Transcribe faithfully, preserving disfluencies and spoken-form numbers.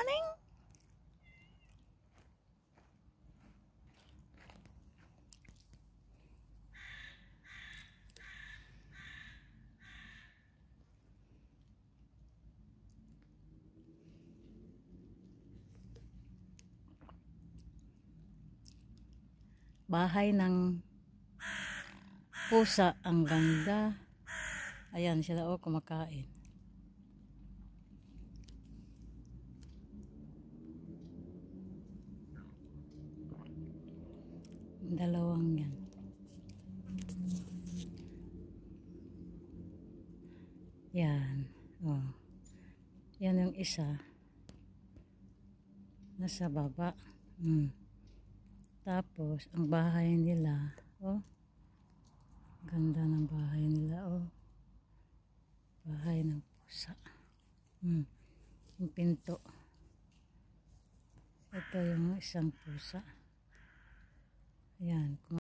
morning. Bahay ng pusa, ang ganda. Ayan sila, oh, kumakain. Dalawang yan. Yan, oh. Yan yung isa. Nasa baba. Hmm. Tapos, ang bahay nila, oh. Ganda ng bahay nila, oh. Bahay ng pusa. Hmm. Yung pinto. Ito yung isang pusa. Ayan.